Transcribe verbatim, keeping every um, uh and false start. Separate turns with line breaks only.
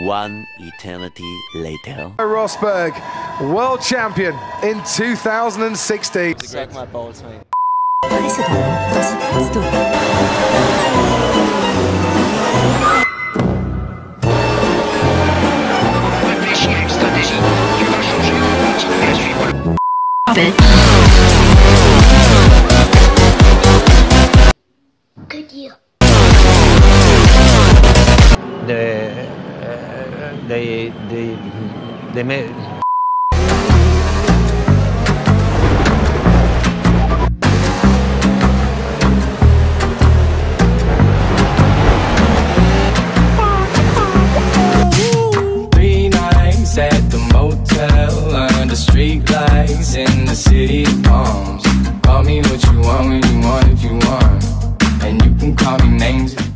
One eternity later.
Rosberg, world champion in two thousand sixteen.
Suck my balls, mate.
Précédemment dans Secret Story.
Réfléchis à une stratégie. Tu vas changer ou continuer à suivre le...
Que dire?
Des... Des... Des... Des... Des...
Three nights at the motel under street lights in the city of palms. Call me what you want when you want if you want, and you can call me names.